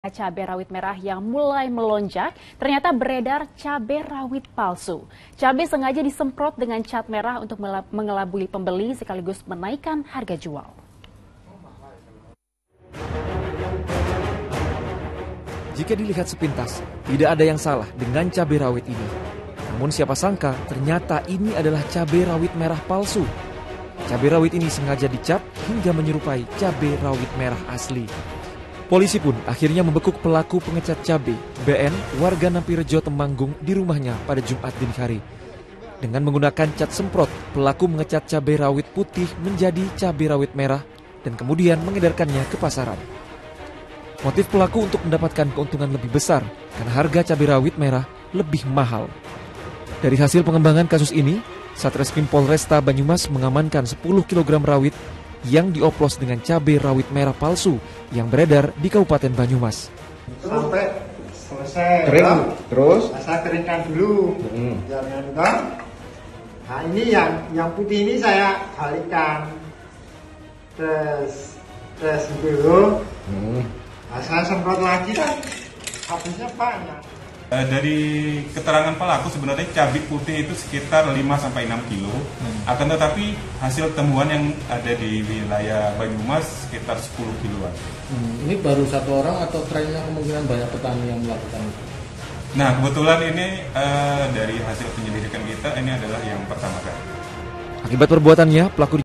Cabai rawit merah yang mulai melonjak, ternyata beredar cabai rawit palsu. Cabai sengaja disemprot dengan cat merah untuk mengelabui pembeli sekaligus menaikkan harga jual. Jika dilihat sepintas, tidak ada yang salah dengan cabai rawit ini. Namun siapa sangka ternyata ini adalah cabai rawit merah palsu. Cabai rawit ini sengaja dicap hingga menyerupai cabai rawit merah asli. Polisi pun akhirnya membekuk pelaku pengecat cabai, BN, warga Nampirejo Temanggung di rumahnya pada Jumat dini hari. Dengan menggunakan cat semprot, pelaku mengecat cabai rawit putih menjadi cabai rawit merah dan kemudian mengedarkannya ke pasaran. Motif pelaku untuk mendapatkan keuntungan lebih besar karena harga cabai rawit merah lebih mahal. Dari hasil pengembangan kasus ini, Satreskrim Polresta Banyumas mengamankan 10 kg rawit yang dioplos dengan cabai rawit merah palsu yang beredar di Kabupaten Banyumas. Sampai selesai. Kering, terus? Saya keringkan dulu. Jangan kan? Nah ini yang putih ini saya balikkan. Terus dulu. Nah, saya semprot lagi kan. Habisnya banyak. Dari keterangan pelaku sebenarnya cabai putih itu sekitar 5-6 kilo. Akan tetapi hasil temuan yang ada di wilayah Banyumas sekitar 10 kiloan. Ini baru satu orang atau trennya kemungkinan banyak petani yang melakukan itu? Nah kebetulan ini dari hasil penyelidikan kita ini adalah yang pertama kali. Akibat perbuatannya, pelaku